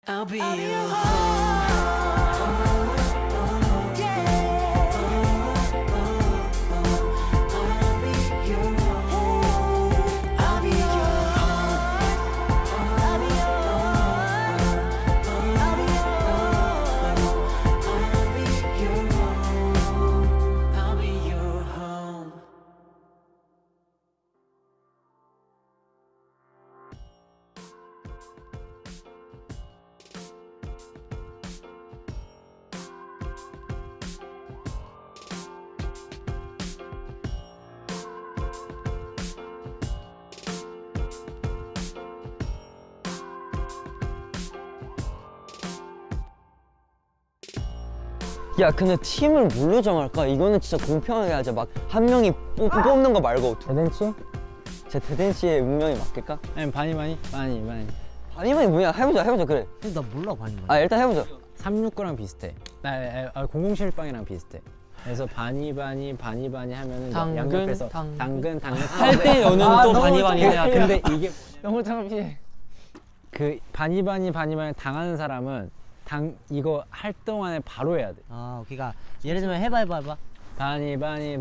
I'll be your home. 야 근데 팀을 뭘로 정할까? 이거는 진짜 공평하게 하자. 막 한 명이 뽑는 거 말고. 대댄치? 제 대댄치의 운명이 맡길까? 아니 바니바니? 바니바니 뭐야? 해보자 그래. 나 몰라 바니바니. 아 일단 해보자. 369랑 비슷해. 나 007빵이랑 비슷해. 그래서 바니바니 하면은 양옆에서 당근 할 때 너는 또 바니바니 해야 돼. 근데 이게 너무 창피해. 그 바니바니 당하는 사람은 이거 할 동안에 바로 해야 돼. 아, 그러니까 예를 들면 해봐. 당근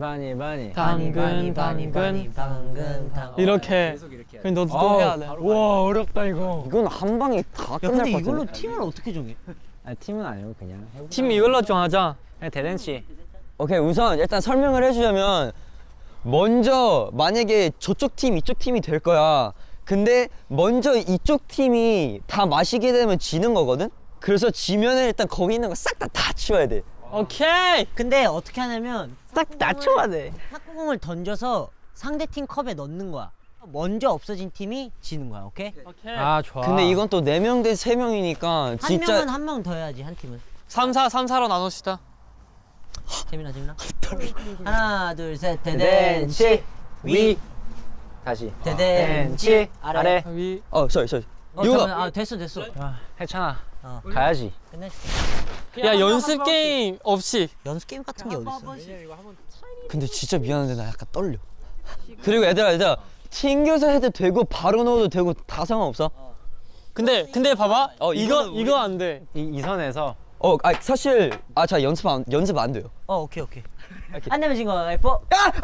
이렇게. 그럼 너도 또 해야 돼. 와 어렵다 이거. 이건 한 방에 다 끝날 것 같은데. 근데 이걸로 팀을 어떻게 정해? 아니 팀은 아니고 그냥 해보자. 팀 이걸로 정하자. 그냥 대댄치. 오케이 우선 일단 설명을 해주자면 먼저 만약에 저쪽 팀 이쪽 팀이 될 거야. 근데 먼저 이쪽 팀이 다 마시게 되면 지는 거거든? 그래서 지면은 일단 거기 있는 거 싹 다 치워야 돼. 오케이. 근데 어떻게 하냐면 싹 다 치워야 돼. 탁구공을 던져서 상대팀 컵에 넣는 거야. 먼저 없어진 팀이 지는 거야. 오케이? 아 좋아. 근데 이건 또 4명 대 3명이니까 진짜 한 명은 한 명 더 해야지 한 팀은. 3-4로 나눕시다. 재민아 하나 둘 셋 대댄치 위 다시. 대댄치 아래 위. sorry. 이거 됐어. 했잖아. 가야지. 끝냈어. 야 연습 게임 없이. 연습 게임 같은 게 어딨어? 근데 진짜 미안한데 나 약간 떨려. 그리고 얘들아 튕겨서 해도 되고 바로 넣어도 되고 다 상관없어. 근데 봐봐. 이거 안 돼. 이 선에서. 사실 자 연습 안 돼요. 오케이. 안 내면 진 거 예뻐?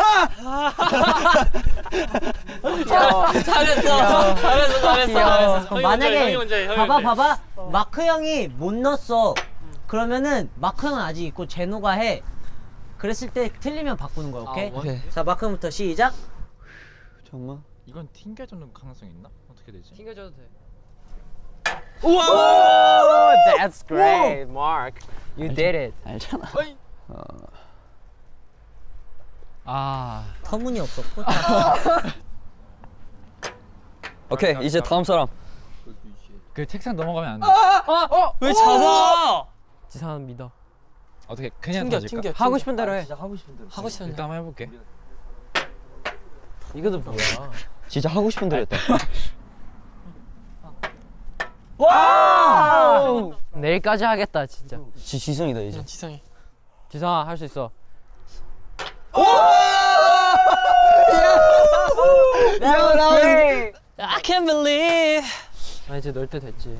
잘했어. 만약에 봐봐. 마크 형이 못 넣었어. 그러면은 마크 형은 아직 있고 제노가 해. 그랬을 때 틀리면 바꾸는 거야. 오케이? 오케이. 자 마크 형부터 시작. 정말? 이건 튕겨주는 가능성이 있나? 어떻게 되지? 튕겨줘도 돼. 우와! That's great, Mark. You did it. 알잖아. 터무니없었고. 오케이 이제 다음 사람. 그 책상 넘어가면 안 돼. 왜 잡아? 지상은 믿어. 어떻게 그냥 던질까? 하고 싶은 대로 해. 하고 싶은 일단 한번 해볼게. 이것도 뭐야? 진짜 하고 싶은 대로 했다. 와! 내일까지 하겠다 진짜. 지성이다 이제. 지성이. 지성아 할 수 있어. I can't believe. 이제 넣을 때 됐지.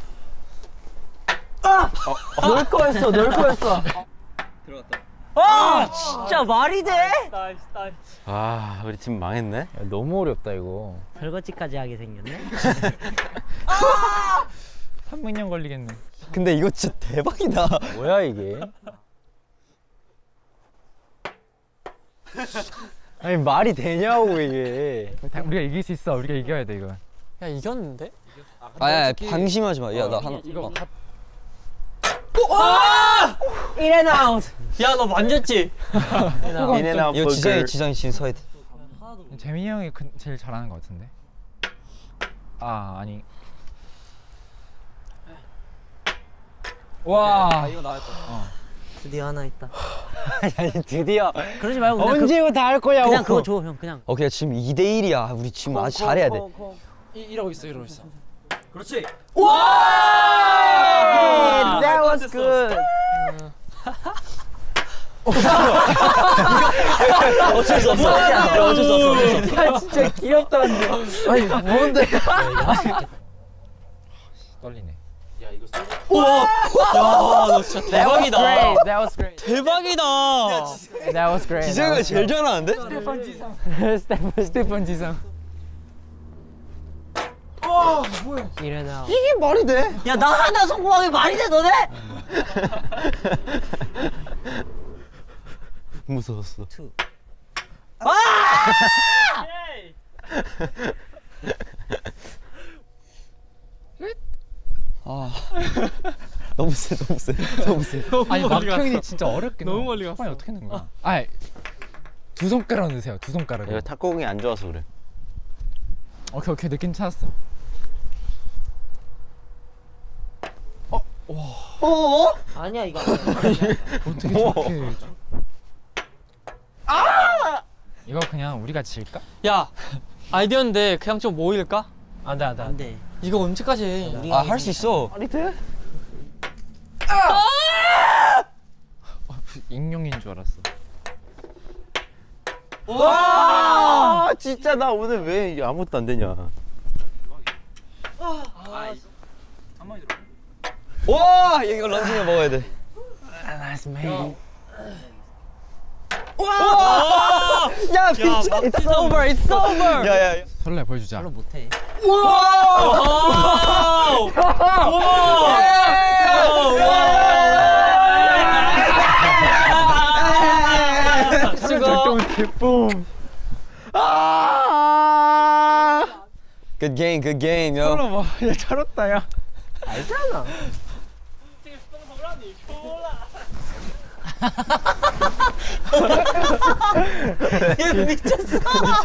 넣을 거였어. 들어갔다. 진짜 말이 돼? 나이스. 우리 팀 망했네. 야, 너무 어렵다 이거. 설거지까지 하게 생겼네. 300년 걸리겠네. 근데 이거 진짜 대박이다. 뭐야 이게? 아니 말이 되냐고 이게. 우리가 이길 수 있어. 우리가 이겨야 돼 이거. 야 이겼는데? 방심하지 마. 야 나 하나. 인앤아웃. 야 너 만졌지? 이거 지성이 진 서야 돼. 재민이 형이 제일 잘하는 것 같은데. 아니. 와. 이거 나왔다. 드디어 하나 있다. 아니 드디어. 그러지 말고 언제 이거 다 할 거냐고. 그냥 그거 줘 형 그냥. 오케이 지금 2대1이야. 우리 지금 아주 잘해야 돼. 이러고 있어. 그렇지. 와! That was good. 어쩔 수 없어. 야 진짜 귀엽다 근데. 아니 뭔데? 떨리네. 야 이거 너 진짜 대박이다. That was great. 대박이다. That was great. 기재가 제일 잘하는데? 스테판 지상. 일어나. 이게 말이 돼? 야, 나 하나 성공하게 말이 돼, 너네? 무서웠어. 너무 세. 아니 막형이 진짜 어렵게 너무 멀리 갔어. 어떻게 넣는 거야? 아, 두 손가락 넣으세요. 두 손가락. 내가 탁구공이 안 좋아서 그래. 오케이 느낌 찾았어. 아니야, 이거. 어떻게 저렇게? 이거 그냥 우리가 질까? 야, 아이디어인데 그냥 좀 모일까? 안 돼. 이거 언제까지 해? 할 수 있어. 익룡인 줄 알았어. 와, 진짜 나 오늘 왜 아무것도 안 되냐? 와, 이거 런칭해 먹어야 돼. Nice man. 와! 야, 진짜 It's over, it's over. 야. 설레 보여주자. 별로 못해. Good game, yo. 설레 뭐? 야 잘했다 야. 알잖아. 얘 미쳤어.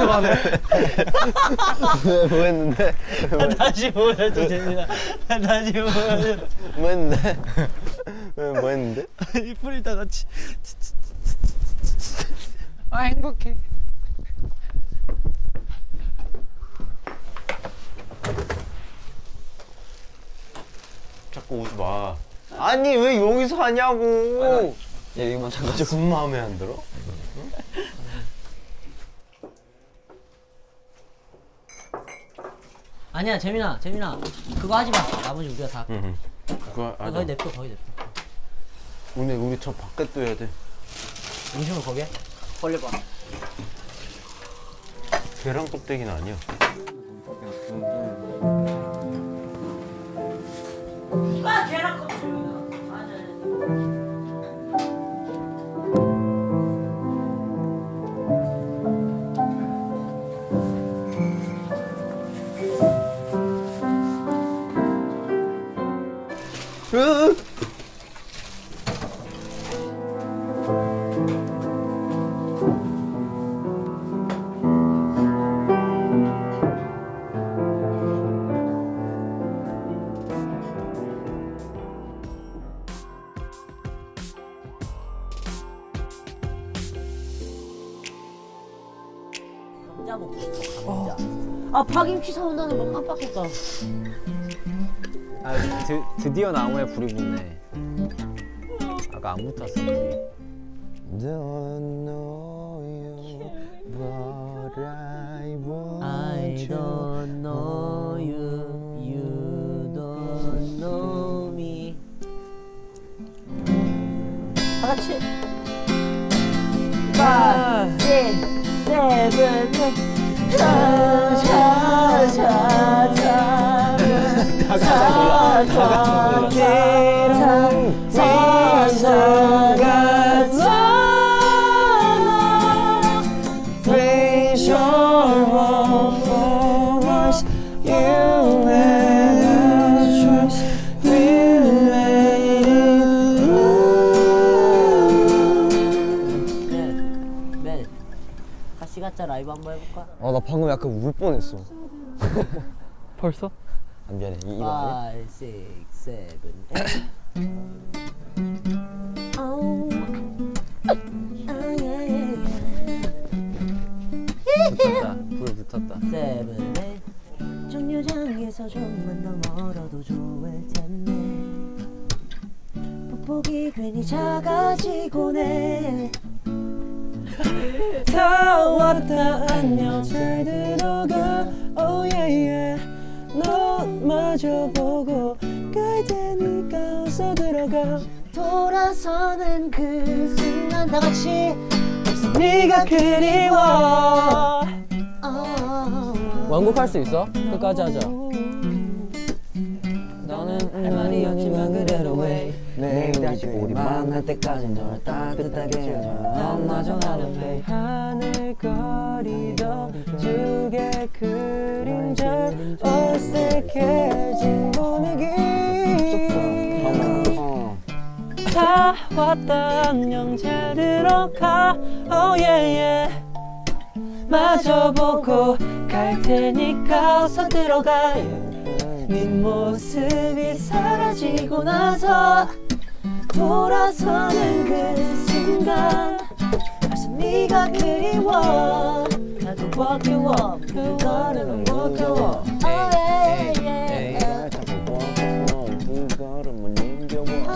뭐 했는데? 다시 보여줘, 재민아. 다시 보여줘. 뭐 했는데? 뭐 했는데? 이불이 다 같이. 아 행복해. 자꾸 오지 마. 아니 왜 여기서 하냐고. 야 이거만 잠깐 무슨 마음에 안 들어? 아니야, 재민아. 그거 하지 마. 나머지 우리가 다. 응. 그거 거기 냅둬. 오늘 우리 저 밖에 또 해야 돼. 음식을 거기에? 벌려봐. 계란 껍데기는 아니야. 아, 계란 껍질이다. 맞아. 감자 먹고 싶어, 감자. 아, 파김치 사온다는 거 깜빡했다. 아, 드디어 나무에 불이 붙네. 아까 안 붙었어 불이. Don't know you, but I want I don't know you, you don't know me. 다 같이. 5, 6, 7, 같이 가짜 라이브 한번 해볼까? 나 방금 약간 울 뻔했어. 벌써? 안 미안해. 이거 아니야? 5, 6, 7, 8 붙었다. 불 붙었다. 7, 8 정류장에서 좀만 더 멀어도 좋을 텐데 폭폭이 괜히 작아지곤 해 다 왔다 안녕 잘 들어가 oh yeah yeah 너 마저 보고 갈 테니까 어서 들어가 돌아서는 그 순간 다 같이 네가 그리워. 완곡할 수 있어? 끝까지 하자. 너는 할 말이 없지만 그대로 해. 매일 다시 우리 만날 때까지 널 따뜻하게 해줘. 너마저 나는 왜 하늘 거리도 두 개 그림자 어색해진 분위기. 다 왔다 안녕 잘 들어가. Oh yeah yeah. 마저 보고 갈 테니까 어서 들어가. 네 모습이 사라지고 나서 돌아서는 그 순간 벌써 네가 그리워. 나도 walk you up 그거는 walk you up. Oh yeah yeah. 두 걸음을 남겨봐.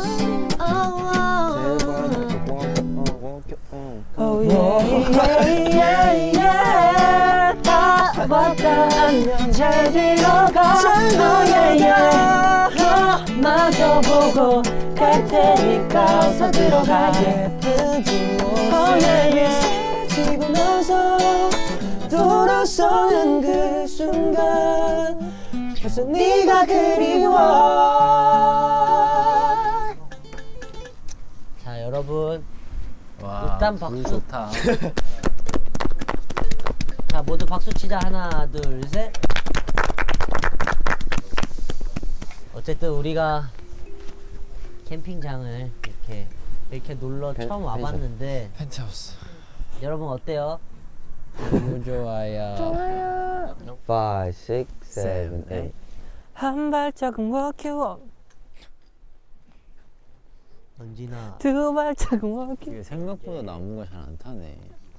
Oh yeah yeah yeah yeah. 다 왔다 안녕 잘 들어가. Oh yeah yeah. 너 마저 보고 갈 테니까 어서 들어가. 예쁜 뒷모습 oh yeah yeah. 지고 나서 돌아서는 그 순간 벌써 네가 그리워. 자 여러분 와, 일단 물 박수. 좋다. 자 모두 박수 치자. 하나 둘 셋. 어쨌든 우리가 캠핑장을 이렇게 놀러 처음 와봤는데 펜트하우스. 여러분 어때요? 너무 좋아요. 5, 6, 7, 8. 한 발짝은 walk you up. 언지나 두 발짝은 walk you up. 이게 생각보다 나무가 잘 안 타네.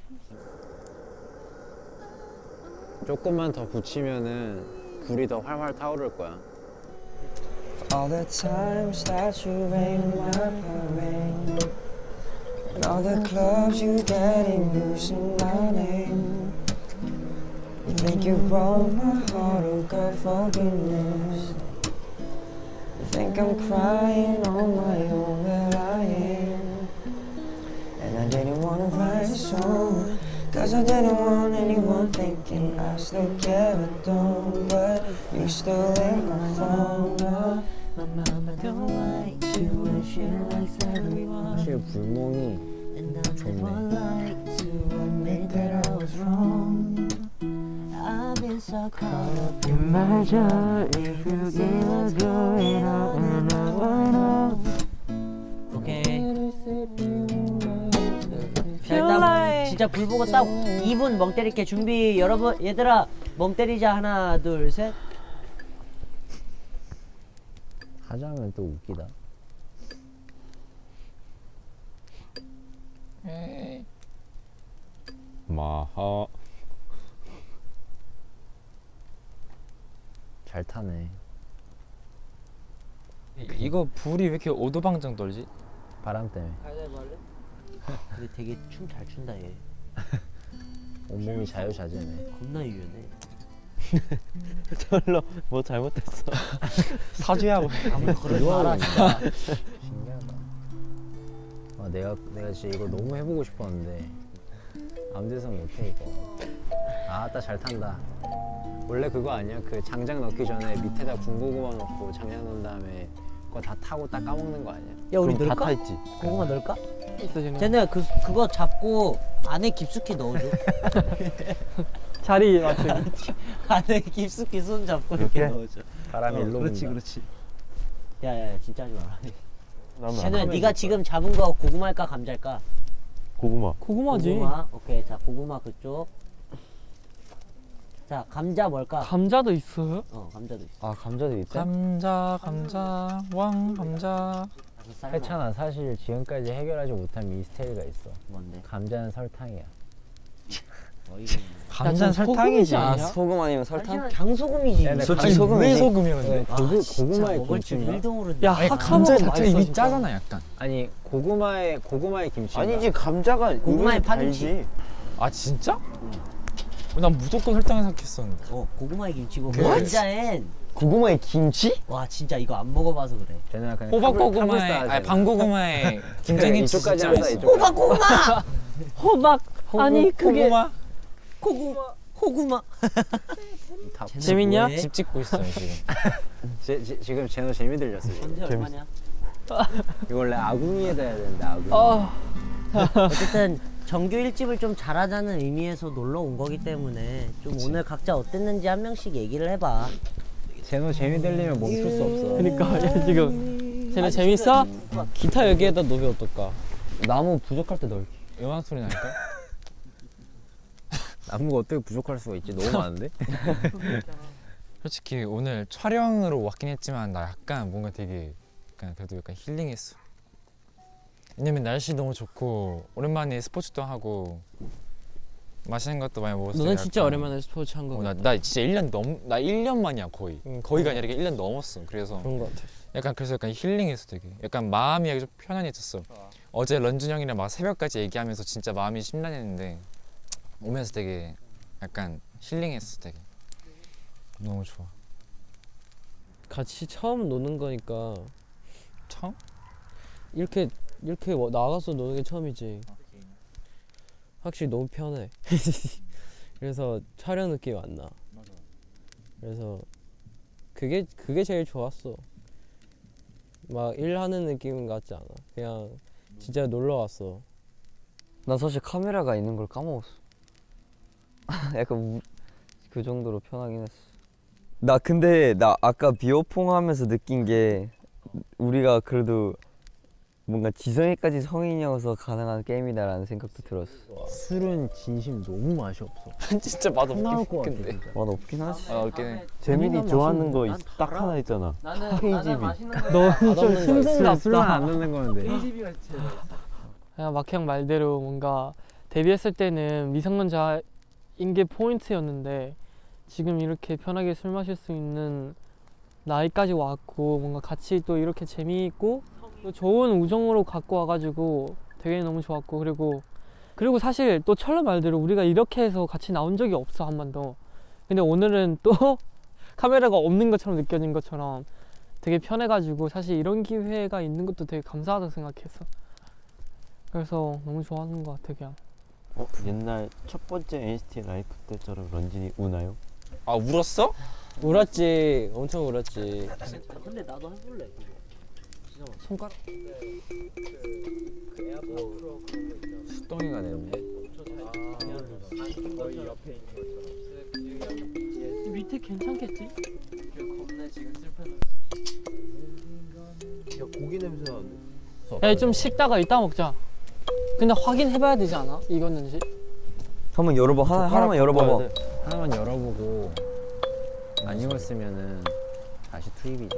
조금만 더 붙이면은 불이 더 활활 타오를 거야. All the times that you rain on my parade, and all the clubs you get in using my name. You think you broke my heart, oh God, forgiveness. You think I'm crying on my own, where I am. And I didn't wanna write a song, cause I didn't want anyone thinking I still care or don't. But you still hit my phone. My mama don't like you and she likes everyone. 사실 불멍이 And I never like to admit that I was wrong. I've been so caught up in my joy. If you give a go, it all and I wanna know. 오케이. 자 일단 진짜 불 보고 딱 2분 멍 때릴게. 준비. 여러분 얘들아 멍 때리자. 하나 둘 셋. 하자면 또 웃기다. 마하. 잘 타네. 이거 불이 왜 이렇게 오도방정 떨지? 바람 때문에. 근데 되게 춤 잘 춘다 얘. 온몸이 자유자재네. 겁나 유연해. 철로 뭐 잘못했어. 사죄하고. 아무도 그러지 마라 진짜. 신기하다. 아, 내가 진짜 이거 너무 해보고 싶었는데 아무 데서 못해 이거. 아따 잘 탄다. 원래 그거 아니야? 그 장작 넣기 전에 밑에다 군고구마 넣고 장작 넣은 다음에 그거 다 타고 딱 까먹는 거 아니야? 야 우리 그럼 다 넣을까? 타있지. 고구마 넣을까? 있어지는. 쟤네 그거 잡고 안에 깊숙이 넣어줘. 자리 맞추기. 안에 깊숙이 손 잡고 이렇게 넣어줘. 바람이 일로 그렇지 분다. 그렇지. 야야 진짜 하지 마라. 나는 쟤네 네가 지금 잡은 거 고구마일까 감자일까? 고구마. 고구마지. 고구마. 오케이 자 고구마 그쪽. 자 감자 뭘까? 감자도 있어요? 감자도 있어. 아 감자도 있대? 감자 왕 감자. 가서 삶아. 해찬아 사실 지금까지 해결하지 못한 미스테리가 있어. 뭔데? 감자는 설탕이야. 어이가 없네. 감자는 저 설탕이지. 소금이지 아 않냐? 소금 아니면 설탕? 장소금이지. 야, 나 솔직히 아니, 소금이지. 왜 소금이야 근데? 고구마의 먹을 줄 김치인가? 1도 모르는데. 야 아니 하카 감자 먹으면 자체가 맛있어, 이미 진짜. 짜잖아 약간. 아니 고구마의 김치. 아니지 감자가 고구마의 은근히 파김치. 달지. 아 진짜? 난 무조건 설탕을 생각했었는데. 고구마의 김치고 What? 감자엔 고구마에 김치? 와 진짜 이거 안 먹어봐서 그래. 쟤는 그냥 호박고구마에 아니 방고구마에 김장김치 이쪽까지 진짜 한다. 맛있어. 이쪽까지. 호박고구마. 호박. 아니 그게 고구마? 호구마. 다 재밌냐? 뭐해? 집 짓고 있어요 지금. 지금 쟤너 재미 들렸어. 지금. 언제 얼마냐? 이거 원래 아궁이에다 해야 되는데 아궁이. 어쨌든 정규 1집을 좀 잘하자는 의미에서 놀러 온 거기 때문에 좀 오늘 각자 어땠는지 한 명씩 얘기를 해봐. 쟤너 재미 들리면 멈출 수 없어. 그러니까 야, 지금 쟤네 재밌어? 기타 여기에다 놓으면 어떨까? 나무 부족할 때 넣을게. 음악 소리 날까? 나무가 어떻게 부족할 수가 있지? 너무 많은데? 솔직히 오늘 촬영으로 왔긴 했지만 나 약간 뭔가 되게 약간 그래도 약간 힐링했어. 왜냐면 날씨 너무 좋고 오랜만에 스포츠도 하고 맛있는 것도 많이 먹었어. 너는 진짜 오랜만에 스포츠 한 거. 나 진짜 1년 만이야 거의. 거의가 아니라 1년 넘었어. 그래서 그런 거 같아. 그래서 약간 힐링했어 되게. 약간 마음이 좀 편안해졌어. 어제 런쥔 형이랑 막 새벽까지 얘기하면서 진짜 마음이 심란했는데 오면서 되게 약간 힐링했어 되게. 너무 좋아. 같이 처음 노는 거니까 처음? 이렇게 나가서 노는 게 처음이지. 확실히 너무 편해. 그래서 촬영 느낌이 안 나. 그래서 그게 제일 좋았어. 막 일하는 느낌 같지 않아. 그냥 진짜 놀러 왔어. 난 사실 카메라가 있는 걸 까먹었어. 약간 그 정도로 편하긴 했어. 나 근데 나 아까 비오퐁 하면서 느낀 게 우리가 그래도 뭔가 지성이까지 성인이어서 가능한 게임이다라는 생각도 들었어. 술은 진심 너무 맛이 없어. 진짜 맛 나올 것 같아. 없겠는데. 진짜. 맛 없긴 하지. 없긴 해. 재민이 좋아하는 거 딱 하나 있잖아. 너는 좀 슴슴답다. 술만 안 넣는 거는데. 그냥 막형 말대로 뭔가 데뷔했을 때는 미성년자인 게 포인트였는데 지금 이렇게 편하게 술 마실 수 있는 나이까지 왔고 뭔가 같이 또 이렇게 재미있고 또 좋은 우정으로 갖고 와가지고 되게 너무 좋았고 그리고 사실 또 철러 말대로 우리가 이렇게 해서 같이 나온 적이 없어 한 번도. 근데 오늘은 또 카메라가 없는 것처럼 느껴진 것처럼 되게 편해가지고 사실 이런 기회가 있는 것도 되게 감사하다고 생각했어. 그래서 너무 좋아하는 것 같아 그냥. 옛날 첫 번째 NCT 라이프 때처럼 런쥔이 우나요? 아 울었어? 울었지. 엄청 울었지. 근데 나도 해볼래. 손가락. 수덩이가 되네. 밑에 괜찮겠지? 야 고기 냄새 나는데. 야, 좀 식다가 이따 먹자. 근데 확인해봐야 되지 않아? 익었는지? 한번 열어봐. 하나만 열어봐봐. 하나만 열어보고 안 익었으면은 다시 투입이지.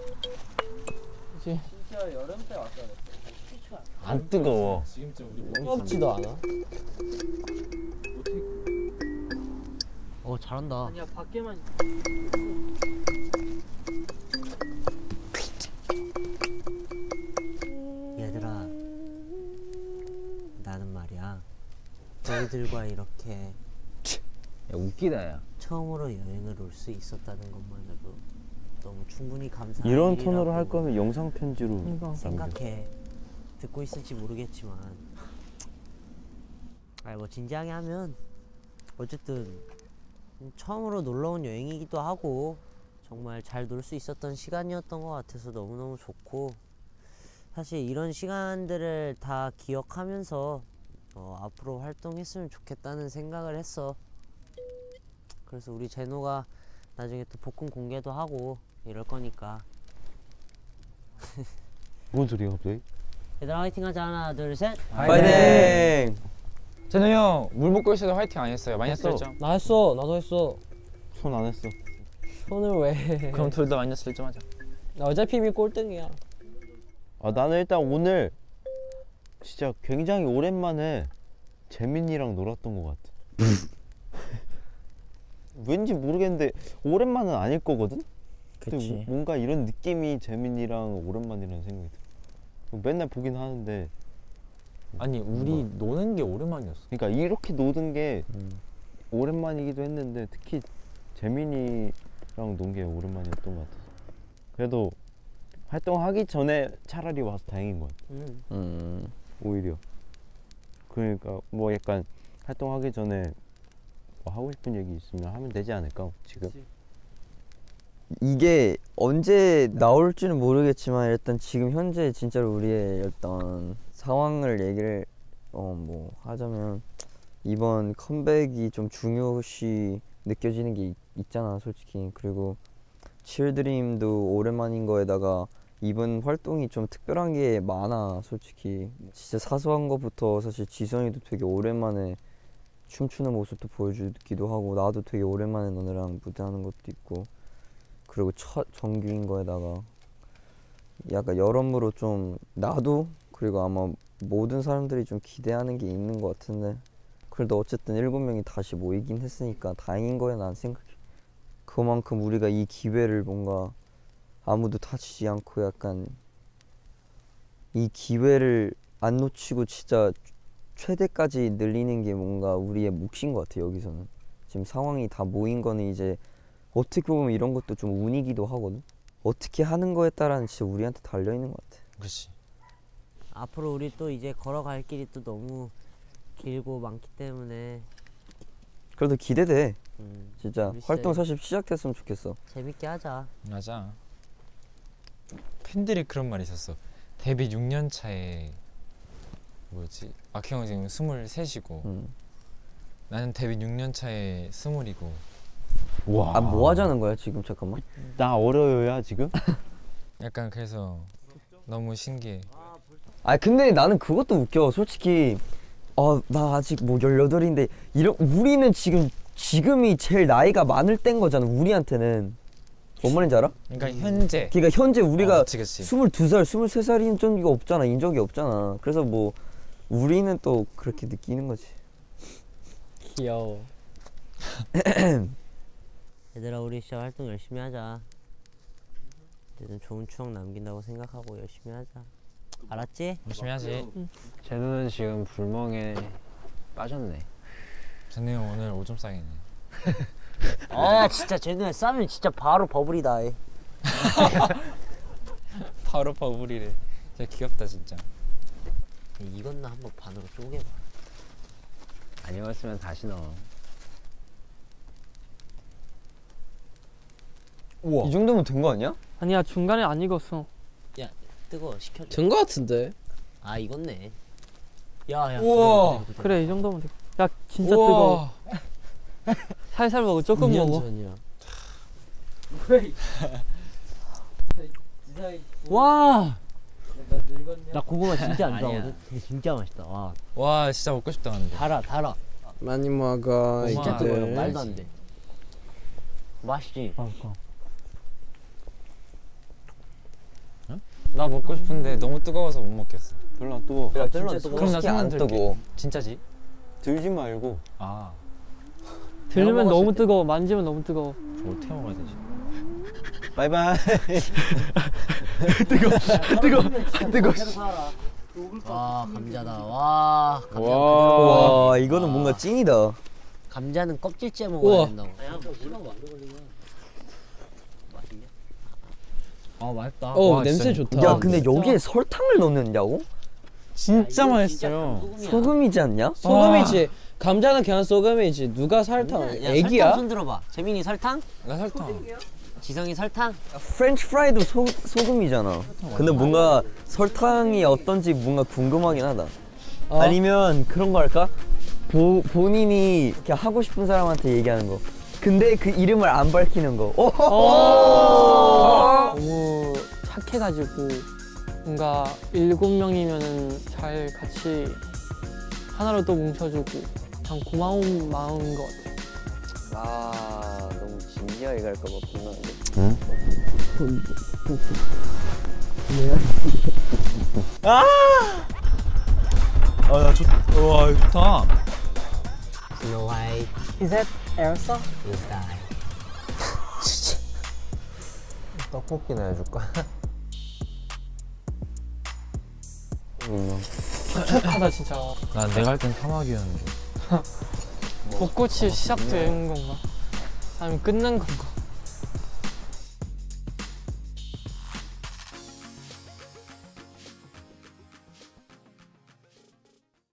그치? 안 뜨거워. 뜨겁지도 않아. 잘한다. 아니야 밖에만. 얘들아, 나는 말이야 너희들과 이렇게 야 웃기다 야. 처음으로 여행을 올 수 있었다는 것만으로도 너무 충분히 감사한 이런 일이라고 톤으로 할 거면 영상 편지로 남겨. 생각해. 듣고 있을지 모르겠지만 뭐 진지하게 하면 어쨌든 처음으로 놀러 온 여행이기도 하고 정말 잘 놀 수 있었던 시간이었던 것 같아서 너무너무 좋고, 사실 이런 시간들을 다 기억하면서 앞으로 활동했으면 좋겠다는 생각을 했어. 그래서 우리 제노가 나중에 또 복근 공개도 하고 이럴 거니까 뭔 소리야 갑자기? 얘들아 화이팅 하자. 하나 둘 셋. 파이팅! 제노 형 물 먹고 있어도 화이팅 안 했어요. 마이너스 했어. 1점. 나 했어. 나도 했어. 손 안 했어. 손을 왜 해? 그럼 둘 다 마이너스 1점 하자. 나 어차피 이미 꼴등이야. 아 나는 일단 오늘 진짜 굉장히 오랜만에 재민이랑 놀았던 것 같아. 왠지 모르겠는데 오랜만은 아닐 거거든? 근데 그치. 뭔가 이런 느낌이 재민이랑 오랜만이라는 생각이 들어. 맨날 보긴 하는데 아니 우리 노는 게 오랜만이었어. 그러니까 이렇게 노는 게 오랜만이기도 했는데 특히 재민이랑 논 게 오랜만이었던 것 같아서. 그래도 활동하기 전에 차라리 와서 다행인 것 같아. 오히려. 그러니까 뭐 약간 활동하기 전에 뭐 하고 싶은 얘기 있으면 하면 되지 않을까 지금. 이게 언제 나올지는 모르겠지만 일단 지금 현재 진짜로 우리의 일단 상황을 얘기를 뭐 하자면 이번 컴백이 좀 중요시 느껴지는 게 있잖아 솔직히. 그리고 칠드림도 오랜만인 거에다가 이번 활동이 좀 특별한 게 많아 솔직히. 진짜 사소한 것부터 사실 지성이도 되게 오랜만에 춤추는 모습도 보여주기도 하고 나도 되게 오랜만에 너네랑 무대하는 것도 있고 그리고 첫 정규인 거에다가 약간 여러모로 좀 나도 그리고 아마 모든 사람들이 좀 기대하는 게 있는 것 같은데 그래도 어쨌든 7명이 다시 모이긴 했으니까 다행인 거야 난 생각해. 그만큼 우리가 이 기회를 뭔가 아무도 다치지 않고 약간 이 기회를 안 놓치고 진짜 최대까지 늘리는 게 뭔가 우리의 몫인 것 같아. 여기서는 지금 상황이 다 모인 거는 이제 어떻게 보면 이런 것도 좀 운이기도 하거든. 어떻게 하는 거에 따라는 진짜 우리한테 달려있는 것 같아. 그렇지. 앞으로 우리 또 이제 걸어갈 길이 또 너무 길고 많기 때문에 그래도 기대돼. 진짜 우리 활동 진짜 사실 시작됐으면 좋겠어. 재밌게 하자. 맞아. 팬들이 그런 말이 있었어. 데뷔 6년 차에 뭐지? 아키 형 지금 23이고 나는 데뷔 6년 차에 20이고. 와. 아 뭐 하자는 거야 지금 잠깐만. 나 어려요야 지금? 약간 그래서 너무 신기해. 아 근데 나는 그것도 웃겨. 솔직히 나 아직 뭐 18인데 우리는 지금이 제일 나이가 많을 때인 거잖아. 우리한테는. 뭔 말인지 알아? 그러니까 현재. 그러니까 현재 우리가 그치. 22살, 23살인 적이 없잖아. 인 적이 없잖아. 그래서 뭐 우리는 또 그렇게 느끼는 거지. 귀여워. 얘들아 우리 진짜 활동 열심히 하자. 어쨌든 좋은 추억 남긴다고 생각하고 열심히 하자. 알았지? 열심히 하지. 제노는 지금 불멍에 빠졌네. 제노 형 오늘 오줌 싸겠네. 아 진짜 쟤네 싸면 진짜 바로 버블이다. 바로 버블이래. 진짜 귀엽다 진짜. 이건 나 한번 반으로 쪼개봐. 아니었으면 다시 넣어. 우와. 이 정도면 된 거 아니야? 아니야 중간에 안 익었어. 야 뜨거워 식혀줘. 된 거 같은데. 아 익었네. 야야. 우와. 그래 이 정도면 돼. 야 진짜 뜨거워. 살살 먹어. 조금 먹어. 와. 나 고구마 진짜 안 좋아하거든. 되게 진짜 맛있다. 와. 와 진짜 먹고 싶다 근데. 달아. 많이 먹어. 진짜 이제. 뜨거워. 말도 안 돼. 맛있지. 나 먹고 싶은데 너무 뜨거워서 못 먹겠어. 별로 안 뜨거워. 야, 별로 안 진짜 뜨거워. 그럼 나 솔직히 안 손만 들게. 뜨고. 진짜지? 들지 말고. 아. 들면 먹었을 너무 때. 뜨거워. 만지면 너무 뜨거워. 저 어떻게 먹어야 되지? 바이바이. 뜨거. 와 감자다. 와 감자. 와 이거는 뭔가 찐이다. 감자는 껍질째 먹어야 우와. 된다고. 맛있냐? 아 맛있다. 어 냄새 진짜. 좋다. 야 근데 여기에 설탕을 넣는다고? 진짜 맛있어요. 소금이지 않냐? 소금이지. 감자는 그냥 소금이지. 누가 설탕을? 야, 애기야? 설탕 손 들어봐. 재민이 설탕? 나 설탕. 지성이 설탕? 프렌치 프라이도 소금이잖아. 근데 뭔가 설탕이 어떤지 뭔가 궁금하긴 하다. 아니면 그런 거 할까? 본인이 이렇게 하고 싶은 사람한테 얘기하는 거. 근데 그 이름을 안 밝히는 거. 너무 착해가지고 뭔가 7명이면은 잘 같이 하나로 또 뭉쳐주고 참 고마운 마음인 것 같아. 아 너무 진지하게 갈까 봐 불안한데. 와 좋다. Snow White Is that Elsa? will die. 떡볶이나 해줄까? 착하다 진짜. 난 내가 할 땐 사막이었는데. 벚꽃이 시작되는 건가? 아니면 끝난 건가?